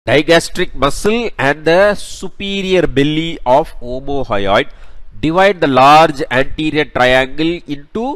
digastric muscle and the superior belly of omohyoid divide the large anterior triangle into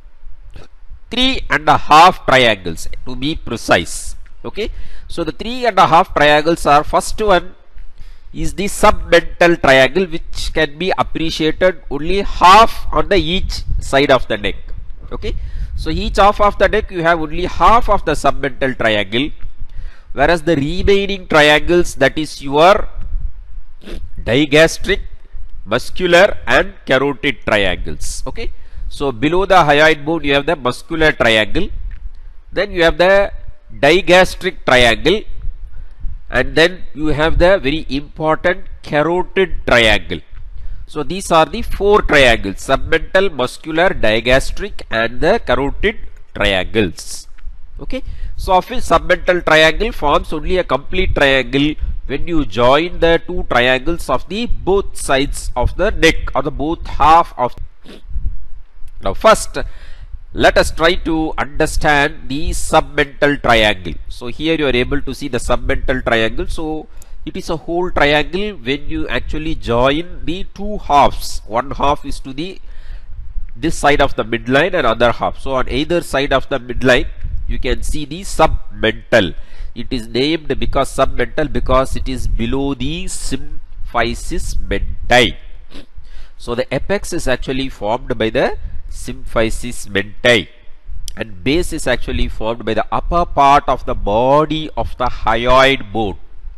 3.5 triangles to be precise. Okay, so the 3.5 triangles are, first one is the submental triangle, which can be appreciated only half on the each side of the neck. Okay, so each half of the neck you have only half of the submental triangle, whereas the remaining triangles, that is your digastric, muscular and carotid triangles. Okay, so below the hyoid bone you have the muscular triangle, then you have the digastric triangle, and then you have the very important carotid triangle. So these are the four triangles: submental, muscular, digastric and the carotid triangles. Okay, so of which submental triangle forms only a complete triangle when you join the two triangles of the both sides of the neck, or the both half of. Now first let us try to understand the submental triangle. So here you are able to see the submental triangle. So it is a whole triangle when you actually join the two halves. One half is to the this side of the midline and other half. So on either side of the midline you can see the submental. It is named because submental because it is below the symphysis mentae. So the apex is actually formed by the symphysis mentae, and base is actually formed by the upper part of the body of the hyoid bone.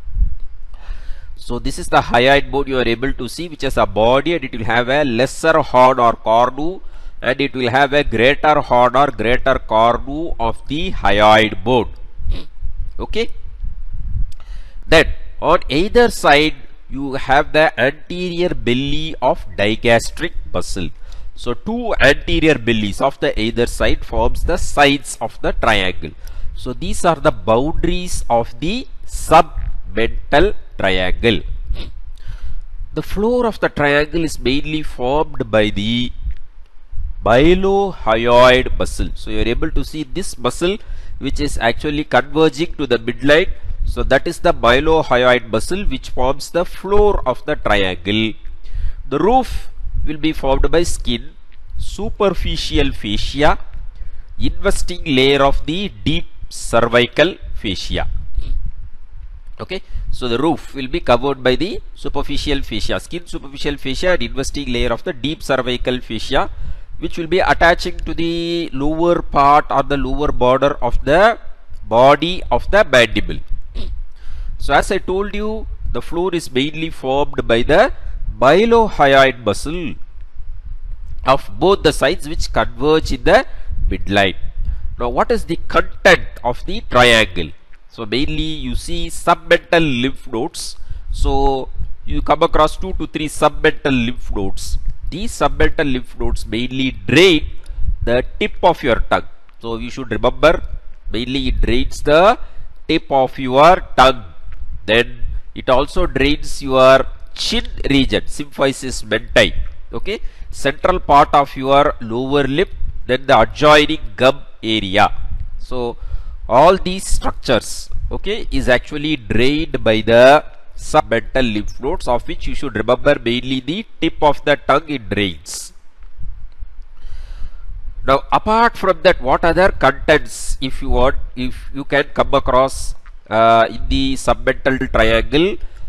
So this is the hyoid bone you are able to see, which is a body, and it will have a lesser horn or cornu, and it will have a greater horn or greater cornu of the hyoid bone. Okay, then on either side you have the anterior belly of digastric muscle. So two anterior bellies of the either side forms the sides of the triangle. So these are the boundaries of the submental triangle. The floor of the triangle is mainly formed by the mylohyoid muscle. So you are able to see this muscle which is actually converging to the midline. So that is the mylohyoid muscle which forms the floor of the triangle. The roof will be formed by skin, superficial fascia, investing layer of the deep cervical fascia. Okay, so the roof will be covered by the superficial fascia, skin, superficial fascia and investing layer of the deep cervical fascia, which will be attaching to the lower part or the lower border of the body of the mandible. So as I told you, the floor is mainly formed by the mylohyoid muscle of both the sides which converge in the midline. Now what is the content of the triangle? So mainly you see submental lymph nodes. So you come across 2 to 3 submental lymph nodes. These submental lymph nodes mainly drain the tip of your tongue. So you should remember, mainly it drains the tip of your tongue. Then it also drains your chin region, symphysis mentae. Okay, central part of your lower lip, then the adjoining gum area. So all these structures, okay, is actually drained by the submental lymph nodes, of which you should remember mainly the tip of the tongue it drains. Now apart from that, what other contents, if you want, if you can come across in the submental triangle?